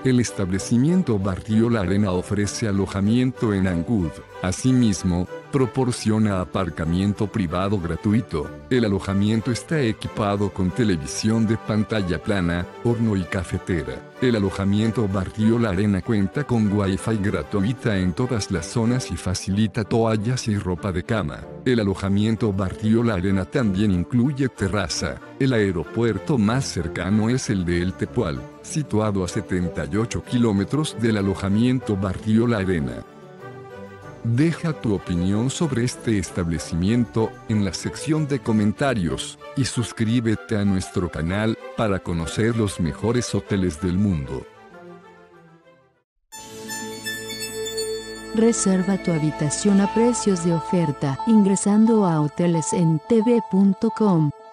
El establecimiento Barrio La Arena ofrece alojamiento en Ancud. Asimismo, proporciona aparcamiento privado gratuito. El alojamiento está equipado con televisión de pantalla plana, horno y cafetera. El alojamiento Barrio La Arena cuenta con Wi-Fi gratuita en todas las zonas y facilita toallas y ropa de cama. El alojamiento Barrio La Arena también incluye terraza. El aeropuerto más cercano es el de El Tepual, situado a 78 kilómetros del alojamiento Barrio La Arena. Deja tu opinión sobre este establecimiento en la sección de comentarios y suscríbete a nuestro canal para conocer los mejores hoteles del mundo. Reserva tu habitación a precios de oferta ingresando a hotelesentv.com.